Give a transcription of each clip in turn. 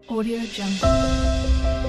Audio Jungle.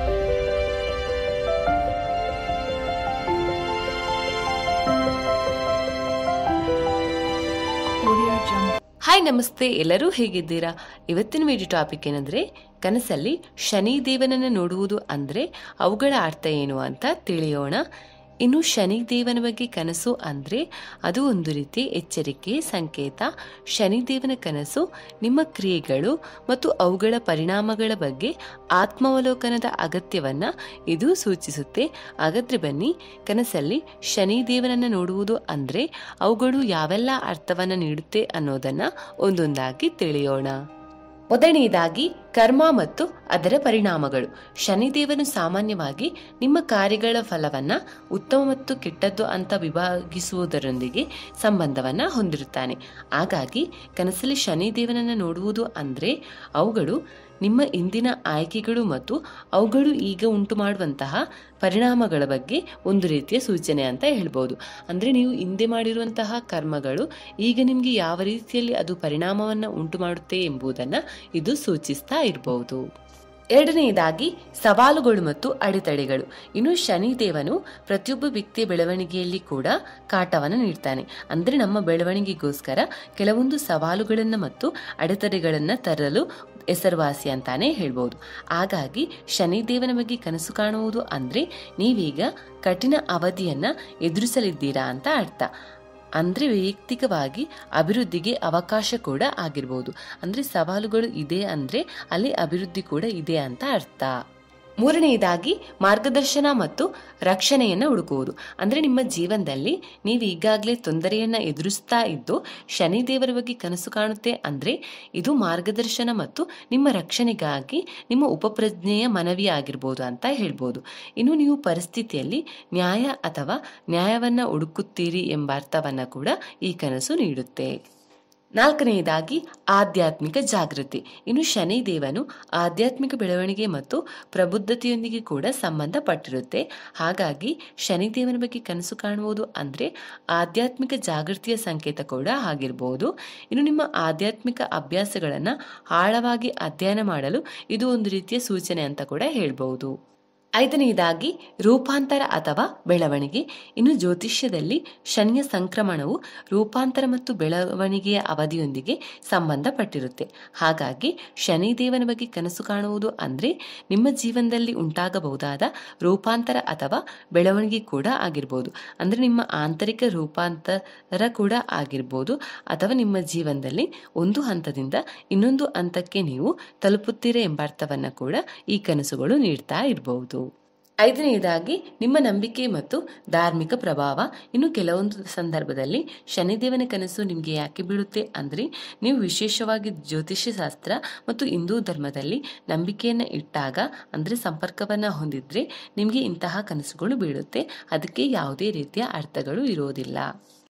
Audio Jungle. Hi ನಮಸ್ತೆ, ಎಲ್ಲರೂ ಹೇಗಿದ್ದೀರಾ? ಇವತ್ತಿನ ವಿಡಿಯೋ ಟಾಪಿಕ್ ಏನಂದ್ರೆ ಕನಸಲ್ಲಿ ಶನಿ ದೇವನನ್ನು ನೋಡುವುದು ಅಂದ್ರೆ ಅವುಗಳ ಅರ್ಥ ಏನು ಅಂತ ತಿಳಿಯೋಣ. ಇನ್ನು ಶನಿ ದೇವನ ಬಗ್ಗೆ ಕನಸು ಅಂದ್ರೆ ಅದು ಒಂದು ರೀತಿ ಎಚ್ಚರಿಕೆ ಸಂಕೇತ. ಶನಿದೇವನ ಕನಸು ನಿಮ್ಮ ಕ್ರಿಯೆಗಳು ಮತ್ತು ಅವುಗಳ ಪರಿಣಾಮಗಳ ಬಗ್ಗೆ ಆತ್ಮಾವಲೋಕನದ ಅಗತ್ಯವನ್ನ ಇದು ಸೂಚಿಸುತ್ತೆ. ಹಾಗಾದ್ರೆ ಬನ್ನಿ, ಕನಸಲ್ಲಿ ಶನಿದೇವನನ್ನು ನೋಡುವುದು ಅಂದ್ರೆ ಅವುಗಳು ಯಾವೆಲ್ಲ ಅರ್ಥವನ್ನ ನೀಡುತ್ತೆ ಅನ್ನೋದನ್ನ ಒಂದೊಂದಾಗಿ ತಿಳಿಯೋಣ. ಮೊದಲನೆಯದಾಗಿ ಕರ್ಮ ಮತ್ತು ಅದರ ಪರಿಣಾಮಗಳು. ಶನಿದೇವನು ಸಾಮಾನ್ಯವಾಗಿ ನಿಮ್ಮ ಕಾರ್ಯಗಳ ಫಲವನ್ನ ಉತ್ತಮ ಮತ್ತು ಕೆಟ್ಟದ್ದು ಅಂತ ವಿಭಾಗಿಸುವುದರೊಂದಿಗೆ ಸಂಬಂಧವನ್ನ ಹೊಂದಿರುತ್ತಾನೆ. ಹಾಗಾಗಿ ಕನಸಲ್ಲಿ ಶನಿದೇವನನ್ನು ನೋಡುವುದು ಅಂದ್ರೆ ಅವುಗಳು ನಿಮ್ಮ ಇಂದಿನ ಆಯ್ಕೆಗಳು ಮತ್ತು ಅವುಗಳು ಈಗ ಉಂಟು ಮಾಡುವಂತಹ ಪರಿಣಾಮಗಳ ಬಗ್ಗೆ ಒಂದು ರೀತಿಯ ಸೂಚನೆ ಅಂತ ಹೇಳ್ಬೋದು. ಅಂದ್ರೆ ನೀವು ಹಿಂದೆ ಮಾಡಿರುವಂತಹ ಕರ್ಮಗಳು ಈಗ ನಿಮ್ಗೆ ಯಾವ ರೀತಿಯಲ್ಲಿ ಅದು ಪರಿಣಾಮವನ್ನ ಉಂಟು ಮಾಡುತ್ತೆ ಎಂಬುದನ್ನ ಇದು ಸೂಚಿಸ್ತಾ ಇರಬಹುದು. ಎರಡನೆಯದಾಗಿ ಸವಾಲುಗಳು ಮತ್ತು ಅಡೆತಡೆಗಳು. ಇನ್ನು ಶನಿದೇವನು ಪ್ರತಿಯೊಬ್ಬ ವ್ಯಕ್ತಿಯ ಬೆಳವಣಿಗೆಯಲ್ಲಿ ಕೂಡ ಕಾಟವನ್ನು ನೀಡ್ತಾನೆ. ಅಂದ್ರೆ ನಮ್ಮ ಬೆಳವಣಿಗೆಗೋಸ್ಕರ ಕೆಲವೊಂದು ಸವಾಲುಗಳನ್ನ ಮತ್ತು ಅಡೆತಡೆಗಳನ್ನ ತರಲು ಹೆಸರುವಾಸಿ ಅಂತಾನೆ ಹೇಳ್ಬೋದು. ಹಾಗಾಗಿ ಶನಿದೇವನ ಬಗ್ಗೆ ಕನಸು ಕಾಣುವುದು ಅಂದ್ರೆ ನೀವೀಗ ಕಠಿಣ ಅವಧಿಯನ್ನ ಎದುರಿಸಲಿದ್ದೀರಾ ಅಂತ ಅರ್ಥ. ಅಂದ್ರೆ ವೈಯಕ್ತಿಕವಾಗಿ ಅಭಿವೃದ್ಧಿಗೆ ಅವಕಾಶ ಕೂಡ ಆಗಿರ್ಬೋದು. ಅಂದ್ರೆ ಸವಾಲುಗಳು ಇದೆ ಅಂದ್ರೆ ಅಲ್ಲಿ ಅಭಿವೃದ್ಧಿ ಕೂಡ ಇದೆ ಅಂತ ಅರ್ಥ. ಮೂರನೆಯದಾಗಿ ಮಾರ್ಗದರ್ಶನ ಮತ್ತು ರಕ್ಷಣೆಯನ್ನ ಹುಡುಕುವುದು. ಅಂದ್ರೆ ನಿಮ್ಮ ಜೀವನದಲ್ಲಿ ನೀವು ಈಗಾಗಲೇ ತೊಂದರೆಯನ್ನ ಎದುರಿಸ್ತಾ ಇದ್ದು ಶನಿದೇವರ ಬಗ್ಗೆ ಕನಸು ಕಾಣುತ್ತೆ ಅಂದ್ರೆ ಇದು ಮಾರ್ಗದರ್ಶನ ಮತ್ತು ನಿಮ್ಮ ರಕ್ಷಣೆಗಾಗಿ ನಿಮ್ಮ ಉಪಪ್ರಜ್ಞೆಯ ಮನವಿ ಆಗಿರ್ಬೋದು ಅಂತ ಹೇಳ್ಬೋದು. ಇನ್ನು ನೀವು ಪರಿಸ್ಥಿತಿಯಲ್ಲಿ ನ್ಯಾಯ ಅಥವಾ ನ್ಯಾಯವನ್ನ ಹುಡುಕುತ್ತೀರಿ ಎಂಬ ಅರ್ಥವನ್ನ ಕೂಡ ಈ ಕನಸು ನೀಡುತ್ತೆ. ನಾಲ್ಕನೆಯದಾಗಿ ಆಧ್ಯಾತ್ಮಿಕ ಜಾಗೃತಿ. ಇನ್ನು ಶನಿದೇವನು ಆಧ್ಯಾತ್ಮಿಕ ಬೆಳವಣಿಗೆ ಮತ್ತು ಪ್ರಬುದ್ಧತೆಯೊಂದಿಗೆ ಕೂಡ ಸಂಬಂಧಪಟ್ಟಿರುತ್ತೆ. ಹಾಗಾಗಿ ಶನಿದೇವನ ಬಗ್ಗೆ ಕನಸು ಕಾಣುವುದು ಅಂದ್ರೆ ಆಧ್ಯಾತ್ಮಿಕ ಜಾಗೃತಿಯ ಸಂಕೇತ ಕೂಡ ಆಗಿರ್ಬೋದು. ಇನ್ನು ನಿಮ್ಮ ಆಧ್ಯಾತ್ಮಿಕ ಅಭ್ಯಾಸಗಳನ್ನ ಆಳವಾಗಿ ಅಧ್ಯಯನ ಮಾಡಲು ಇದು ಒಂದು ರೀತಿಯ ಸೂಚನೆ ಅಂತ ಕೂಡ ಹೇಳ್ಬಹುದು. ಐದನೆಯದಾಗಿ ರೂಪಾಂತರ ಅಥವಾ ಬೆಳವಣಿಗೆ. ಇನ್ನು ಜ್ಯೋತಿಷ್ಯದಲ್ಲಿ ಶನಿಯ ಸಂಕ್ರಮಣವು ರೂಪಾಂತರ ಮತ್ತು ಬೆಳವಣಿಗೆಯ ಅವಧಿಯೊಂದಿಗೆ ಸಂಬಂಧಪಟ್ಟಿರುತ್ತೆ. ಹಾಗಾಗಿ ಶನಿದೇವನ ಬಗ್ಗೆ ಕನಸು ಕಾಣುವುದು ಅಂದ್ರೆ ನಿಮ್ಮ ಜೀವನದಲ್ಲಿ ಉಂಟಾಗಬಹುದಾದ ರೂಪಾಂತರ ಅಥವಾ ಬೆಳವಣಿಗೆ ಕೂಡ ಆಗಿರ್ಬೋದು. ಅಂದ್ರೆ ನಿಮ್ಮ ಆಂತರಿಕ ರೂಪಾಂತರ ಕೂಡ ಆಗಿರ್ಬೋದು, ಅಥವಾ ನಿಮ್ಮ ಜೀವನದಲ್ಲಿ ಒಂದು ಹಂತದಿಂದ ಇನ್ನೊಂದು ಹಂತಕ್ಕೆ ನೀವು ತಲುಪುತ್ತೀರಾ ಎಂಬ ಅರ್ಥವನ್ನ ಕೂಡ ಈ ಕನಸುಗಳು ನೀಡ್ತಾ ಇರಬಹುದು. ಐದನೆಯದಾಗಿ ನಿಮ್ಮ ನಂಬಿಕೆ ಮತ್ತು ಧಾರ್ಮಿಕ ಪ್ರಭಾವ. ಇನ್ನು ಕೆಲವೊಂದು ಸಂದರ್ಭದಲ್ಲಿ ಶನಿದೇವನ ಕನಸು ನಿಮಗೆ ಯಾಕೆ ಬೀಳುತ್ತೆ ಅಂದ್ರೆ ನೀವು ವಿಶೇಷವಾಗಿ ಜ್ಯೋತಿಷ್ಯ ಶಾಸ್ತ್ರ ಮತ್ತು ಹಿಂದೂ ಧರ್ಮದಲ್ಲಿ ನಂಬಿಕೆಯನ್ನ ಇಟ್ಟಾಗ ಅಂದ್ರೆ ಸಂಪರ್ಕವನ್ನ ಹೊಂದಿದ್ರೆ ನಿಮಗೆ ಇಂತಹ ಕನಸುಗಳು ಬೀಳುತ್ತೆ. ಅದಕ್ಕೆ ಯಾವುದೇ ರೀತಿಯ ಅರ್ಥಗಳು ಇರೋದಿಲ್ಲ.